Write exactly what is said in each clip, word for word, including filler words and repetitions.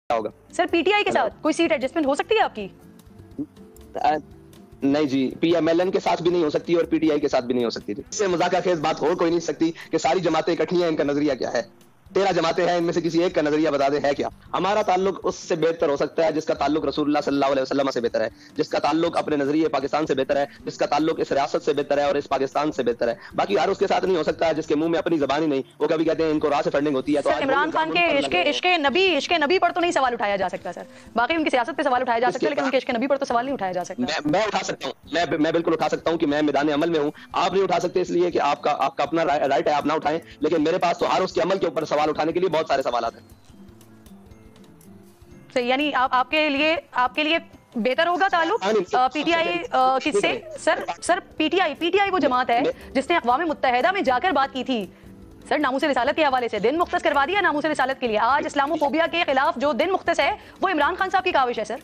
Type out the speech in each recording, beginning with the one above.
ہوگا سر P T I کے ساتھ کوئی سیٹ ایڈجسٹمنٹ ہو سکتی ہے آپ کی؟ نہیں جی، پی ایم ایل این کے ساتھ بھی نہیں ہو سکتی اور پی ٹی آئی کے ساتھ بھی نہیں ہو سکتی جی. اس سے مذاکرہ خیز بات ہو کوئی نہیں سکتی کہ ساری جماعتیں اکٹھی ہیں، ان کا نظریہ کیا ہے. تیرہ جماعتیں ہیں، ان میں سے کسی ایک کا نظریہ بتا دے ہے کیا. ہمارا تعلق اس سے بہتر ہو سکتا ہے جس کا تعلق رسول اللہ صلی اللہ علیہ وسلم سے بہتر ہے، جس کا تعلق اپنے نظریے پاکستان سے بہتر ہے، جس کا تعلق اس ریاست سے بہتر ہے اور اس پاکستان سے بہتر ہے. باقی ہر اس کے ساتھ نہیں ہو سکتا جس کے منہ میں اپنی زبان ہی نہیں. وہ کبھی کہتے ہیں ان کو راہ سے فنڈنگ ہوتی ہے. تو عمران خان کے عشق عشق نبی عشق نبی پر تو نہیں سوال اٹھایا جا سکتا سر. باقی ان کی سیاست پہ سوال اٹھایا جا سکتا ہے لیکن ان کے عشق نبی پر تو سوال نہیں اٹھایا جا سکتا. میں اٹھا سکتا ہوں، میں میں بالکل اٹھا سکتا ہوں کہ میں میدان عمل میں ہوں. آپ نہیں اٹھا سکتے اس لیے کہ آپ کا آپ کا اپنا رائٹ ہے، آپ نہ اٹھائیں. لیکن میرے پاس تو ہر اس کے عمل کے اوپر سوال اٹھانے کے لیے بہت سارے سوالات ہیں. یعنی آپ آپ کے لیے آپ کے لیے بہتر ہوگا تعلق پی ٹی آئی کس سے؟ سر سر P T I P T I وہ جماعت ہے جس نے اقوام متحدہ میں جا کر بات کی تھی سر ناموس رسالت کے حوالے سے. دن مختص کروا دیا ناموس رسالت کے لیے. آج اسلامو فوبیا کے خلاف جو دن مختص ہے وہ عمران خان صاحب کی کاوش ہے سر.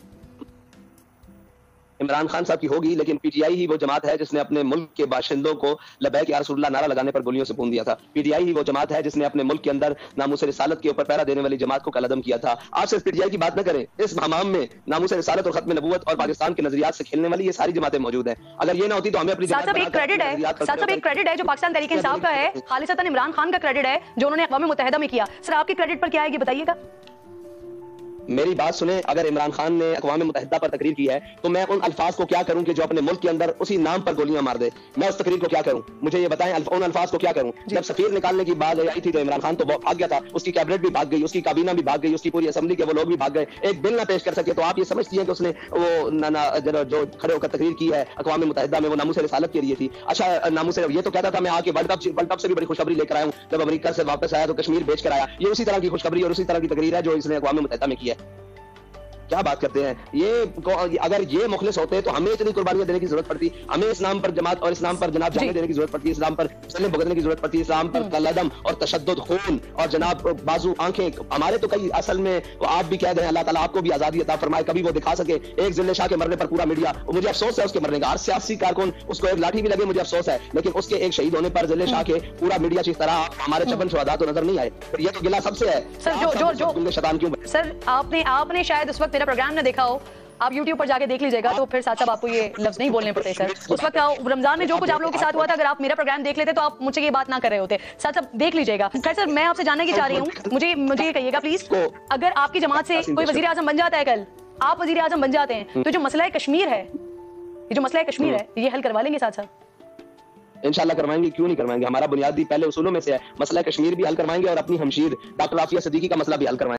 عمران خان صاحب کی ہوگی لیکن پی ٹی آئی ہی وہ جماعت ہے جس نے اپنے ملک کے باشندوں کو لبیک یا رسول اللہ نعرہ لگانے پر گولیوں سے بھون دیا تھا. پی ٹی آئی ہی وہ جماعت ہے جس نے اپنے ملک کے اندر ناموس رسالت کے اوپر پہرا دینے والی جماعت کو قلعدم کیا تھا. آپ صرف پی ٹی آئی کی بات نہ کریں، اس حمام میں ناموس رسالت اور ختم نبوت اور پاکستان کے نظریات سے کھیلنے والی یہ ساری جماعتیں موجود ہیں. اگر یہ نہ ہوتی تو ہمیں اپنی ساتھ ایک کریڈٹ ہے ساتھ ایک کریڈٹ ہے جو پاکستان تحریک انصاف کا ہے، خالصتاً عمران خان کا کریڈٹ ہے جو انہوں نے اقوام متحدہ میں کیا. سر آپ کے کریڈٹ پر کیا ہے یہ بتائیے گا. میری بات سنیں، اگر عمران خان نے اقوام متحدہ پر تقریر کی ہے تو میں ان الفاظ کو کیا کروں کہ جو اپنے ملک کے اندر اسی نام پر گولیاں مار دے؟ میں اس تقریر کو کیا کروں؟ مجھے یہ بتائیں ان الفاظ کو کیا کروں. جب سفیر نکالنے کی بات آئی تھی تو عمران خان تو بھاگ گیا تھا، اس کی کیبنٹ بھی بھاگ گئی، اس کی کابینہ بھی بھاگ گئی، اس کی پوری اسمبلی کے وہ لوگ بھی بھاگ گئے، ایک بل نہ پیش کر سکے. تو آپ یہ سمجھتی ہیں کہ اس نے وہ جو کھڑے ہو کر تقریر کی ہے اقوام متحدہ میں وہ ناموس رسالت کے لیے تھی؟ اچھا ناموس یہ تو کہتا تھا میں آ کے ورلڈ کپ ورلڈ کپ سے بھی بڑی خوشخبری لے کر آیا ہوں، جب امریکہ سے واپس آیا تو کشمیر بیچ کر آیا. یہ اسی طرح کی خوشخبری اور اسی طرح کی تقریر ہے جو اس نے اقوام متحدہ میں کی ہے. کیا بات کرتے ہیں یہ؟ اگر یہ مخلص ہوتے تو ہمیں اتنی قربانیاں دینے کی ضرورت پڑتی؟ ہمیں اسلام پر جماعت اور اسلام پر جناب جانے دینے کی ضرورت پڑتی؟ اسلام پر سلم بھگتنے کی ضرورت پڑتی؟ اسلام پر قلعدم اور تشدد، خون اور جناب بازو آنکھیں ہمارے تو کئی اصل میں آپ بھی کہہ دیں اللہ تعالیٰ آپ کو بھی آزادی عطا فرمائے کبھی وہ دکھا سکے ایک ذل شاہ کے مرنے پر پورا میڈیا. مجھے افسوس ہے اس کے مرنے کا، ہر سیاسی کارکن اس کو ایک لاٹھی بھی لگے مجھے افسوس ہے، لیکن اس کے ایک شہید ہونے پر ذل شاہ کے پورا میڈیا جس طرح ہمارے چپن شہداء تو نظر نہیں آئے. یہ تو گلا سب سے ہے. سر جو جو جو شیطان کیوں سر آپ نے آپ نے شاید اس وقت میرا پروگرام نہ دیکھا ہو، آپ یوٹیوب پر جا کے دیکھ لیجیے گا تو پھر ساتھ ساتھ آپ کو یہ لفظ نہیں بولنے پڑتے. سر اس وقت رمضان میں جو کچھ آپ لوگوں کے ساتھ ہوا تھا اگر آپ میرا پروگرام دیکھ لیتے تو آپ مجھ سے یہ بات نہ کر رہے ہوتے. ساتھ ساتھ دیکھ لیجیے گا. خیر سر میں آپ سے جاننے کی چاہ رہی ہوں، مجھے مجھے یہ کہیے گا پلیز، اگر آپ کی جماعت سے کوئی وزیر اعظم بن جاتا ہے، کل آپ وزیر اعظم بن جاتے ہیں تو جو مسئلہ کشمیر ہے یہ جو مسئلہ کشمیر ہے یہ حل کروا لیں گے ساتھ ساتھ؟ انشاءاللہ کروائیں گے، کیوں نہیں کروائیں گے. ہمارا بنیادی پہلے اصولوں میں سے ہے مسئلہ کشمیر بھی حل کروائیں گے اور اپنی ہمشیر ڈاکٹر عافیہ صدیقی کا مسئلہ بھی حل کروائیں گے.